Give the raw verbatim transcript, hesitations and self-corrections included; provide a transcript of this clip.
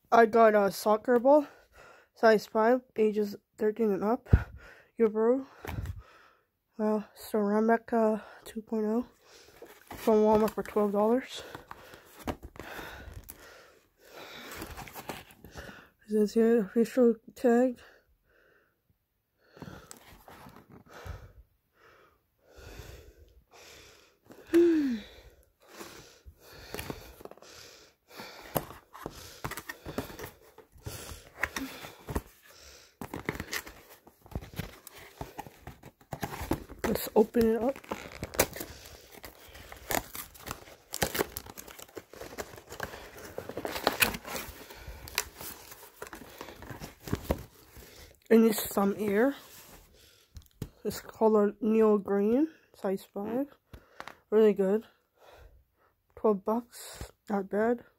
I got a soccer ball, size five, ages thirteen and up. UMBRO uh, CERAMICA two point oh from Walmart for twelve dollars. It says here, official tag. Let's open it up. It needs some air. It's color Neo Green, size five. Really good. twelve bucks, not bad.